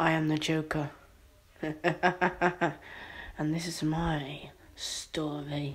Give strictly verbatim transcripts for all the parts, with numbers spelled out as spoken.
I am the Joker. And this is my story.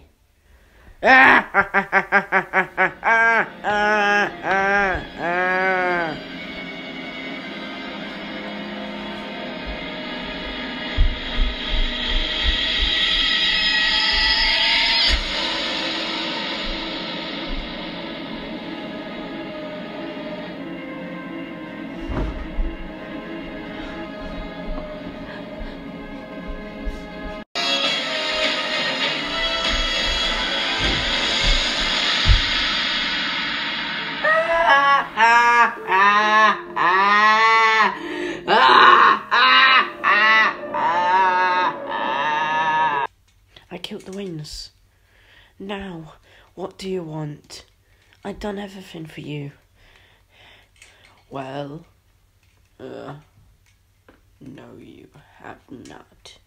I killed the wings. Now, what do you want? I've done everything for you. Well, uh, no you have not.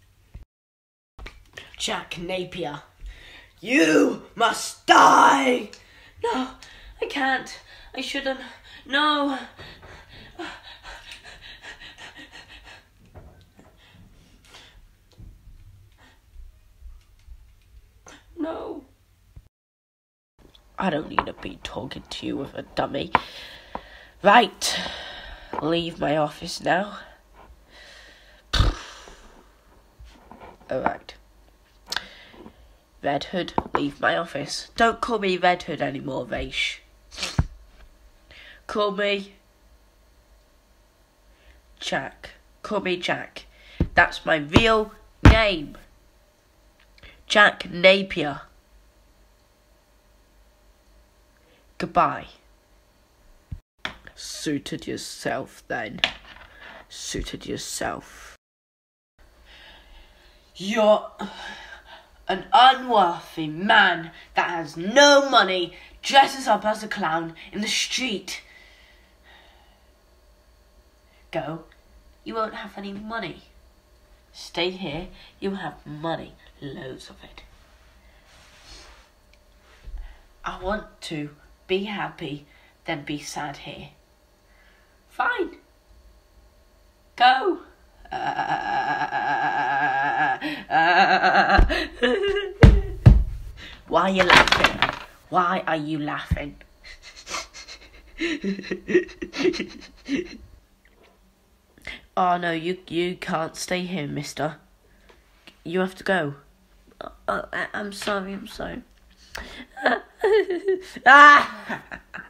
Jack Napier, you must die! No, I can't. I shouldn't. No. No. I don't need to be talking to you with a dummy. Right. Leave my office now. Alright. Red Hood, leave my office. Don't call me Red Hood anymore, Raish. Call me Jack. Call me Jack. That's my real name. Jack Napier. Goodbye. Suited yourself then. Suited yourself. You're an unworthy man that has no money, dresses up as a clown in the street. Go. You won't have any money. Stay here. You'll have money. Loads of it. I want to be happy, then be sad here. Fine. Go. Uh, uh, Why are you laughing? Why are you laughing? Oh no, you you can't stay here, mister. You have to go. Oh, I, I'm sorry, I'm sorry. Ah!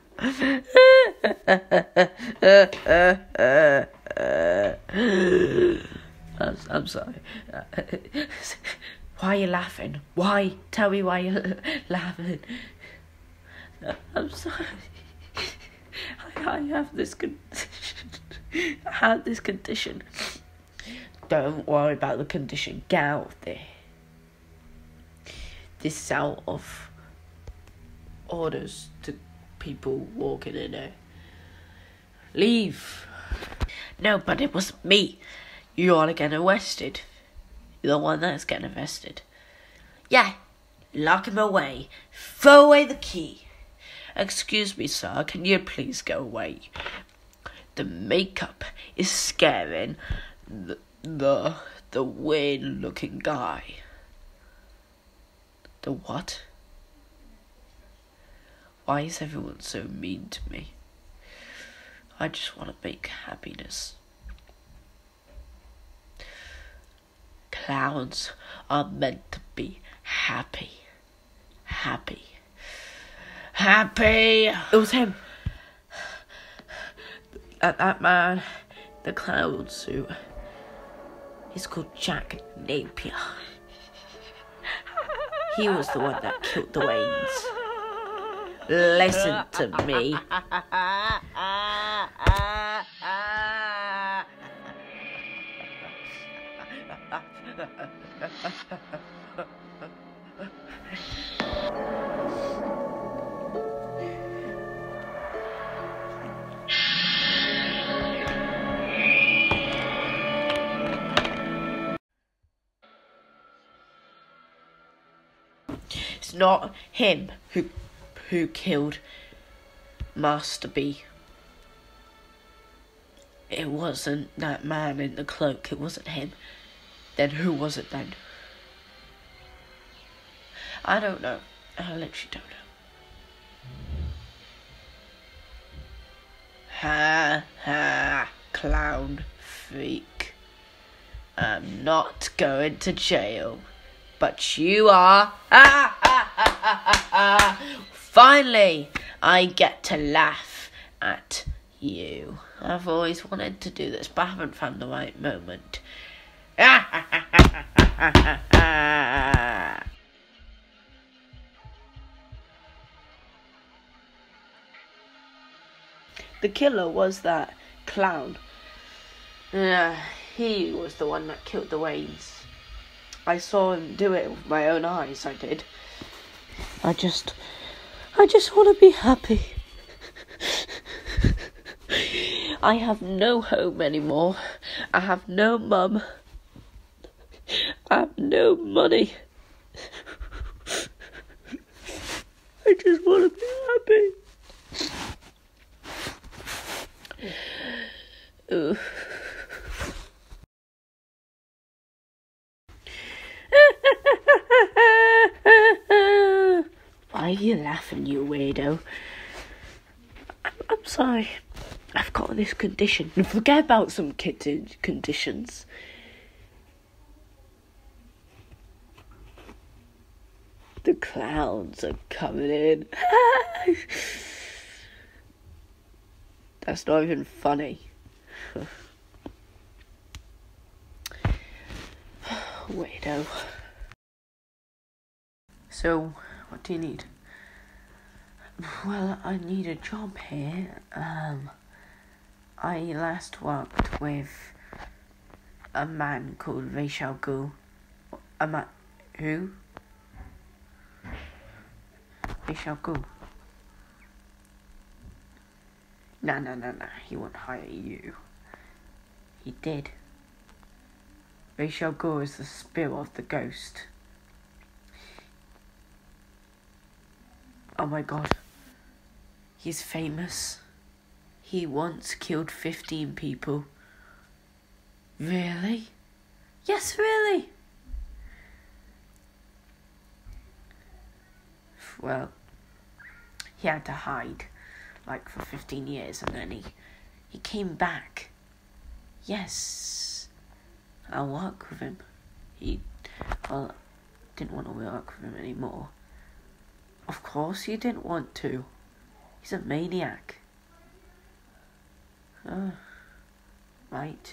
I'm, I'm sorry. Why are you laughing? Why? Tell me why you're laughing. I'm sorry. I, I have this con- I had this condition. Don't worry about the condition. Get out of there. This is out of orders to people walking in there. Leave. No, but it wasn't me. You ought to get arrested. You're the one that's getting arrested. Yeah, lock him away. Throw away the key. Excuse me, sir, can you please go away? The makeup is scaring the the, the weird-looking guy. The what? Why is everyone so mean to me? I just want to make happiness. Clowns are meant to be happy. Happy. Happy! It was him. That, that man, the clown suit. He's called Jack Napier. He was the one that killed the Waynes. Listen to me. It's not him who who killed Master B. It wasn't that man in the cloak. It wasn't him. Then who was it then? I don't know. I literally don't know. Ha ha, clown freak. I'm not going to jail, but you are. Ha ha ha ha ha. Finally, I get to laugh at you. I've always wanted to do this, but I haven't found the right moment. Ha ha ha ha ha ha ha. The killer was that clown. Yeah, he was the one that killed the Waynes. I saw him do it with my own eyes, I did. I just... I just want to be happy. I have no home anymore. I have no mum. I have no money. I just want to be happy. Ooh. Why are you laughing, you weirdo? I'm, I'm sorry. I've got this condition. Forget about some kids' conditions. The clowns are coming in. That's not even funny. Weirdo. So, what do you need? Well, I need a job here. Um, I last worked with a man called Rachel Gu. A man... Who? Rachel Gu. No, no, no, no. He won't hire you. He did. Rachel Gu is the spirit of the ghost. Oh my god. He's famous. He once killed fifteen people. Really? Yes, really. Well, he had to hide, like, for fifteen years, and then he, he came back. Yes. I'll work with him. He, well, didn't want to work with him anymore. Of course he didn't want to. He's a maniac. Oh, right.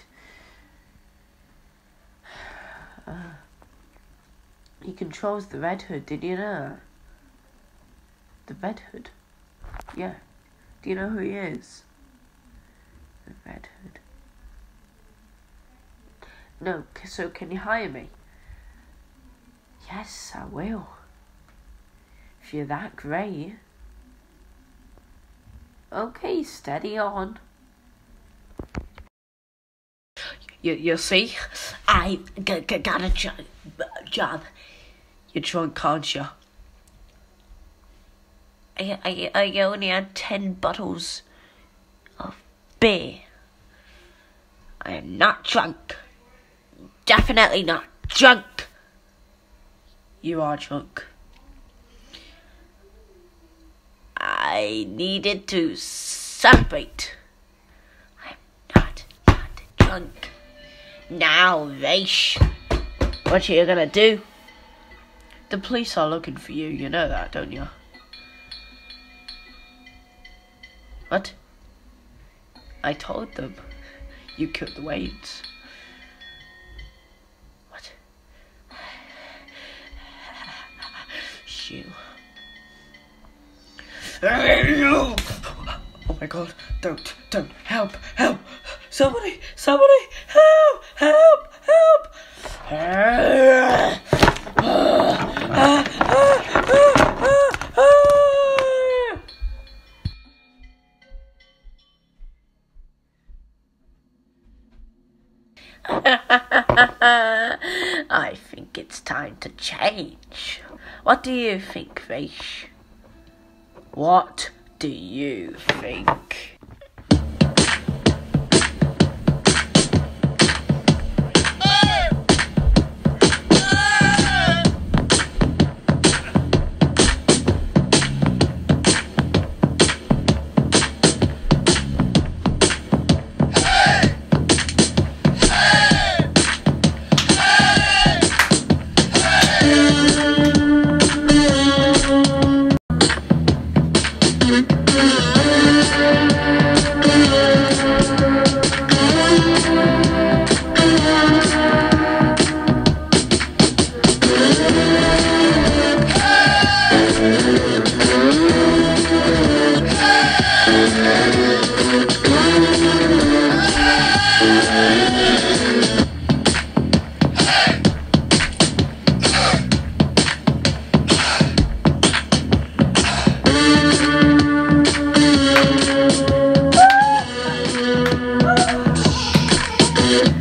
Uh, he controls the Red Hood, did you know? The Red Hood? Yeah. Do you know who he is? The Red Hood. No, so can you hire me? Yes, I will. If you're that great. Okay, steady on. You, you see, I g- g- got a jo- job. You're drunk, aren't you? I, I, I only had ten bottles of beer. I am not drunk. Definitely not drunk. You are drunk. I needed to celebrate. I'm not, not drunk. Now, Raish, what are you gonna do? The police are looking for you, you know that, don't you? What? I told them you killed the Waynes. What? You. Oh my god, don't, don't, help, help, somebody, somebody, help, help, help. I think it's time to change. What do you think, Raish? What do you think?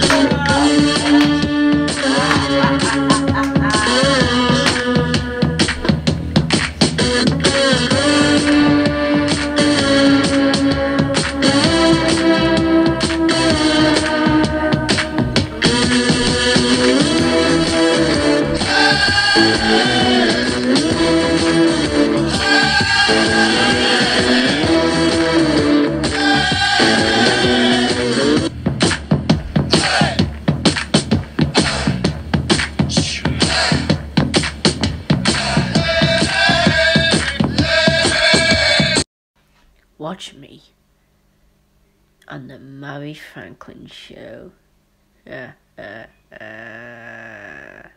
Watch me on the Murray Franklin Show. Uh, uh, uh.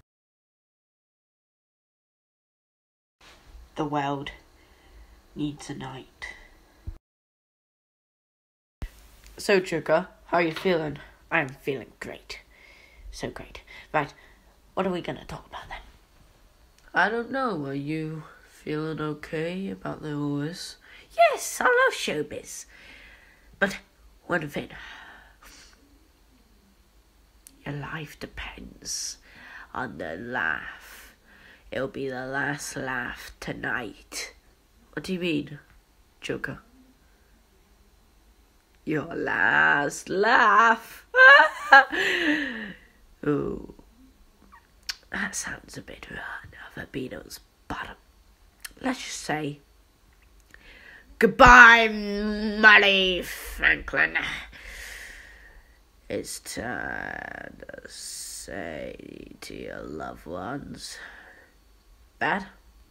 The world needs a night. So, Chuka, how are you feeling? I'm feeling great. So great. Right, what are we going to talk about then? I don't know. Are you feeling okay about the O S? Yes, I love showbiz. But one thing. Your life depends on the laugh. It'll be the last laugh tonight. What do you mean, Joker? Your last laugh. Ooh. That sounds a bit of a Beatles bottom. Let's just say, goodbye, Murray Franklin. It's time to say to your loved ones, Bat,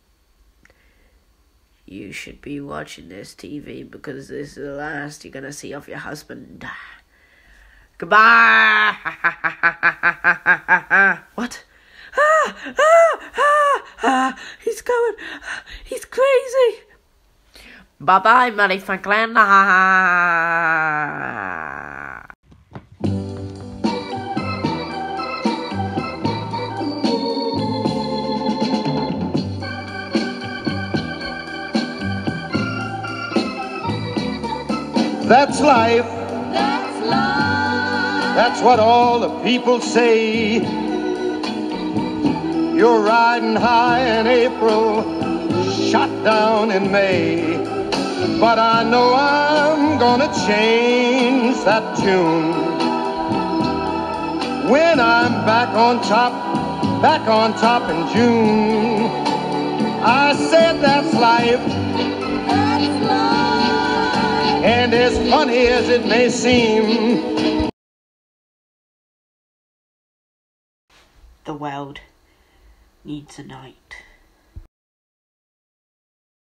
you should be watching this T V because this is the last you're gonna see of your husband. Goodbye. What? Ah, ah, ah, ah, he's going. He's crazy. Bye bye, Murray Franklin. That's life. That's life. That's what all the people say. You're riding high in April, shot down in May. But I know I'm gonna change that tune when I'm back on top, back on top in June. I said that's life. That's life. And as funny as it may seem, the world needs a night.